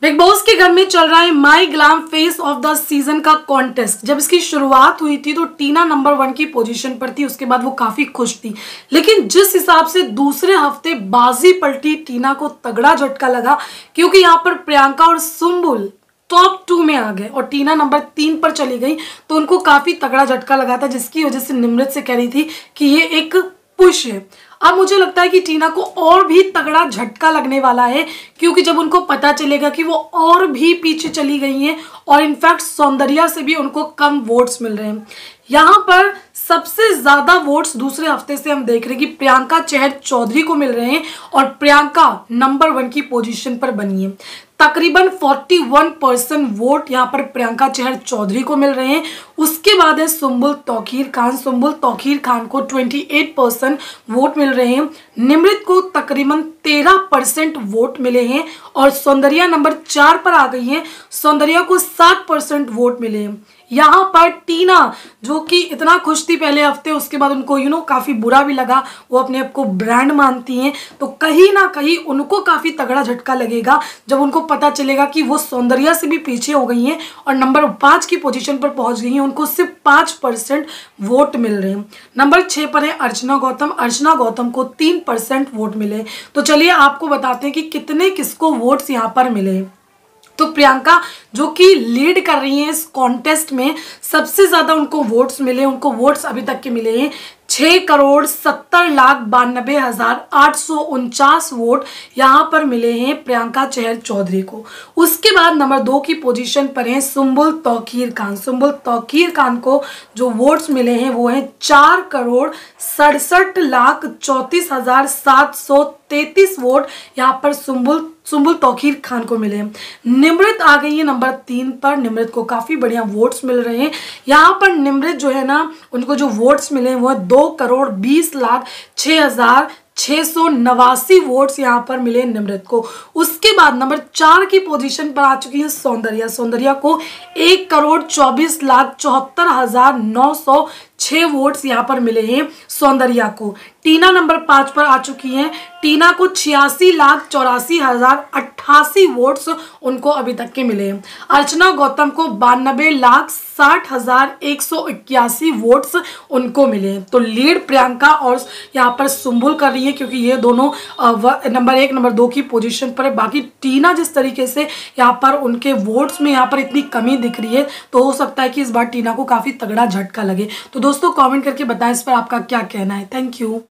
Big boss के घर में चल रहा है my glam face of the season का कॉन्टेस्ट। जब इसकी शुरुआत हुई थी तो टीना नंबर 1 की पोजीशन पर थी, उसके बाद वो काफी खुश थी। लेकिन जिस हिसाब से दूसरे हफ्ते बाजी पलटी, टीना को तगड़ा झटका लगा क्योंकि यहाँ पर प्रियंका और सुम्बुल टॉप 2 में आ गए और टीना नंबर 3 पर चली गई, तो उनको काफी तगड़ा झटका लगा था, जिसकी वजह से निमृत से कह रही थी कि ये एक पुश है। अब मुझे लगता है कि टीना को और भी तगड़ा झटका लगने वाला है, क्योंकि जब उनको पता चलेगा कि वो और भी पीछे चली गई हैं और इनफैक्ट सौंदर्या से भी उनको कम वोट्स मिल रहे हैं। यहाँ पर सबसे ज्यादा वोट्स दूसरे हफ्ते से हम देख रहे हैं कि प्रियंका चहर चौधरी को मिल रहे हैं और प्रियंका नंबर 1 की पोजीशन पर बनी है। तकरीबन 41% वोट यहाँ पर प्रियंका चहर चौधरी को मिल रहे हैं। उसके बाद है सुम्बुल तौकीर खान। सुम्बुल तौकीर खान को 28% वोट मिल रहे हैं। निमृत को तकरीबन 13% वोट मिले हैं और सौंदर्या नंबर 4 पर आ गई है। सौंदर्या को 7% वोट मिले हैं। यहाँ पर टीना जो कि इतना खुश थी पहले हफ्ते, उसके बाद उनको काफ़ी बुरा भी लगा, वो अपने आप को ब्रांड मानती हैं, तो कहीं ना कहीं उनको काफ़ी तगड़ा झटका लगेगा जब उनको पता चलेगा कि वो सौंदर्या से भी पीछे हो गई हैं और नंबर 5 की पोजीशन पर पहुंच गई हैं। उनको सिर्फ 5% वोट मिल रहे हैं। नंबर 6 पर है अर्चना गौतम। अर्चना गौतम को 3% वोट मिले। तो चलिए आपको बताते हैं कि कितने किसको वोट्स यहाँ पर मिले। तो प्रियंका जो कि लीड कर रही हैं इस कॉन्टेस्ट में, सबसे ज्यादा उनको वोट्स मिले। उनको वोट्स अभी तक के मिले हैं 6,70,92,849 वोट यहाँ पर मिले हैं प्रियंका चहर चौधरी को। उसके बाद नंबर 2 की पोजीशन पर हैं सुम्बुल तौकीर खान। सुम्बुल तौकीर खान को जो वोट्स मिले हैं वो हैं 4,67,34,733 वोट यहाँ पर सुम्बुल तौकीर खान को मिले। निमृत आ गई है नंबर 3 पर। निमृत को काफी बढ़िया वोट्स मिल रहे हैं। यहाँ पर निमृत जो है ना, उनको जो वोट्स मिले हैं वो 2,20,06,689 वोट्स यहाँ पर मिले निमृत को। उसके बाद नंबर 4 की पोजीशन पर आ चुकी है सौंदर्या। सौंदर्या को 1,24,74,906 वोट्स यहाँ पर मिले हैं सौंदर्या को। टीना नंबर 5 पर आ चुकी हैं। टीना को 86,84,088 वोट्स उनको अभी तक के मिले हैं। अर्चना गौतम को 92,60,181 वोट्स उनको मिले। तो लीड प्रियंका और यहाँ पर सुम्बुल कर रही है, क्योंकि ये दोनों नंबर 1 नंबर 2 की पोजीशन पर है। बाकी टीना जिस तरीके से यहाँ पर उनके वोट्स में यहाँ पर इतनी कमी दिख रही है, तो हो सकता है कि इस बार टीना को काफी तगड़ा झटका लगे। तो दोस्तों कमेंट करके बताएं इस पर आपका क्या कहना है। Thank you.